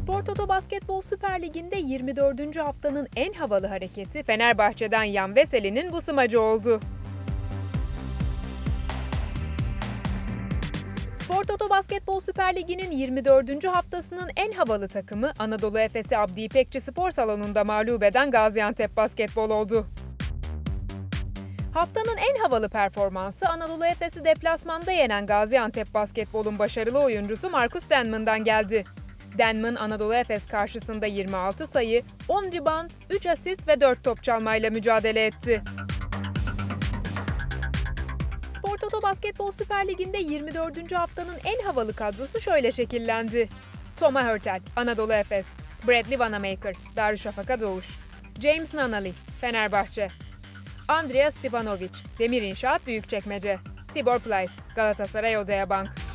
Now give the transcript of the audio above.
Spor Toto Basketbol Süper Ligi'nde 24. haftanın en havalı hareketi Fenerbahçe'den Yan Veseli'nin bu smacı oldu. Spor Toto Basketbol Süper Ligi'nin 24. haftasının en havalı takımı Anadolu Efes'i Abdi İpekçi Spor Salonu'nda mağlup eden Gaziantep Basketbol oldu. Haftanın en havalı performansı Anadolu Efes'i deplasmanda yenen Gaziantep Basketbol'un başarılı oyuncusu Marcus Denman'dan geldi. Denman, Anadolu Efes karşısında 26 sayı, 10 rebound, 3 asist ve 4 top çalmayla mücadele etti. Spor Toto Basketbol Süper Ligi'nde 24. haftanın en havalı kadrosu şöyle şekillendi. Toma Hörtel, Anadolu Efes; Bradley Vanamaker, Darüşşafaka Doğuş; James Nunnally, Fenerbahçe; Andreas Stepanovic, Demir İnşaat Büyükçekmece; Tibor Pleiss, Galatasaray Odeabank.